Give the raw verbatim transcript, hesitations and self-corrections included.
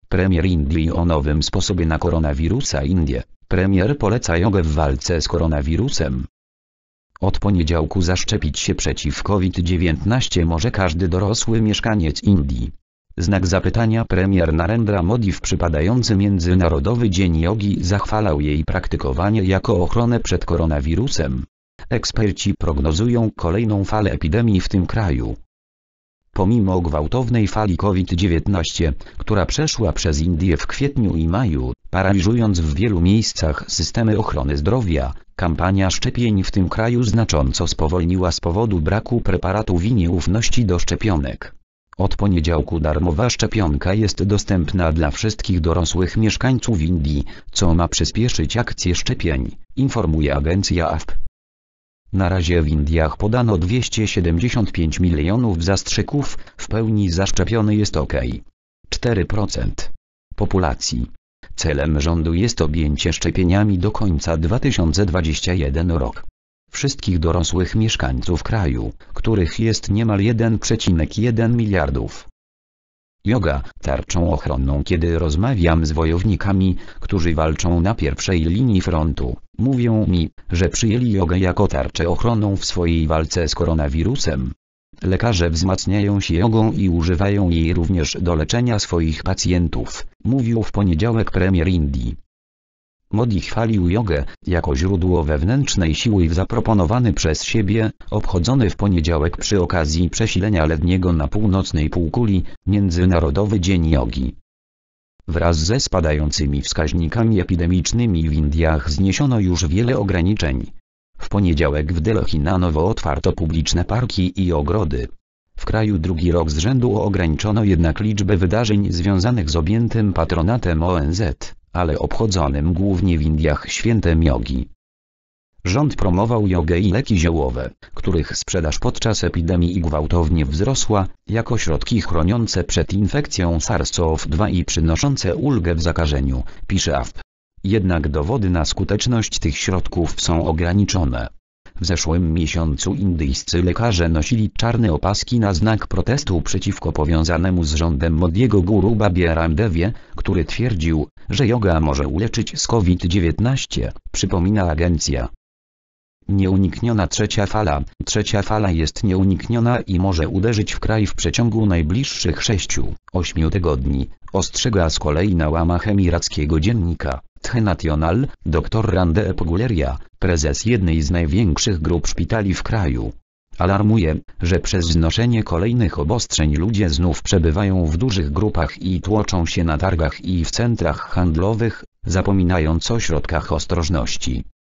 Premier Indii o nowym sposobie na koronawirusa. Indie. Premier poleca jogę w walce z koronawirusem. Od poniedziałku zaszczepić się przeciw COVID dziewiętnaście może każdy dorosły mieszkaniec Indii. Znak zapytania. Premier Narendra Modi w przypadający Międzynarodowy Dzień Jogi zachwalał jej praktykowanie jako ochronę przed koronawirusem. Eksperci prognozują kolejną falę epidemii w tym kraju. Pomimo gwałtownej fali COVID dziewiętnaście, która przeszła przez Indię w kwietniu i maju, paraliżując w wielu miejscach systemy ochrony zdrowia, kampania szczepień w tym kraju znacząco spowolniła z powodu braku preparatów i nieufności do szczepionek. Od poniedziałku darmowa szczepionka jest dostępna dla wszystkich dorosłych mieszkańców Indii, co ma przyspieszyć akcję szczepień, informuje agencja A F P. Na razie w Indiach podano dwieście siedemdziesiąt pięć milionów zastrzyków, w pełni zaszczepiony jest około cztery procent populacji. Celem rządu jest objęcie szczepieniami do końca dwa tysiące dwudziestego pierwszego roku. Wszystkich dorosłych mieszkańców kraju, których jest niemal jeden przecinek jeden miliardów. Joga, tarczą ochronną. Kiedy rozmawiam z wojownikami, którzy walczą na pierwszej linii frontu, mówią mi, że przyjęli jogę jako tarczę ochronną w swojej walce z koronawirusem. Lekarze wzmacniają się jogą i używają jej również do leczenia swoich pacjentów, mówił w poniedziałek premier Indii. Modi chwalił jogę jako źródło wewnętrznej siły. Zaproponowany przez siebie, obchodzony w poniedziałek przy okazji przesilenia letniego na północnej półkuli, Międzynarodowy Dzień Jogi. Wraz ze spadającymi wskaźnikami epidemicznymi w Indiach zniesiono już wiele ograniczeń. W poniedziałek w Delhi na nowo otwarto publiczne parki i ogrody. W kraju drugi rok z rzędu ograniczono jednak liczbę wydarzeń związanych z objętym patronatem O N Z, ale obchodzonym głównie w Indiach świętem jogi. Rząd promował jogę i leki ziołowe, których sprzedaż podczas epidemii gwałtownie wzrosła, jako środki chroniące przed infekcją SARS CoV dwa i przynoszące ulgę w zakażeniu, pisze A F P. Jednak dowody na skuteczność tych środków są ograniczone. W zeszłym miesiącu indyjscy lekarze nosili czarne opaski na znak protestu przeciwko powiązanemu z rządem Modiego guru Babie Ramdewie, który twierdził, że joga może uleczyć z COVID dziewiętnaście, przypomina agencja. Nieunikniona trzecia fala. Trzecia fala jest nieunikniona i może uderzyć w kraj w przeciągu najbliższych sześciu do ośmiu tygodni, ostrzega z kolei na łamach emirackiego dziennika The National, dr Randeep Guleria, prezes jednej z największych grup szpitali w kraju. Alarmuje, że przez znoszenie kolejnych obostrzeń ludzie znów przebywają w dużych grupach i tłoczą się na targach i w centrach handlowych, zapominając o środkach ostrożności.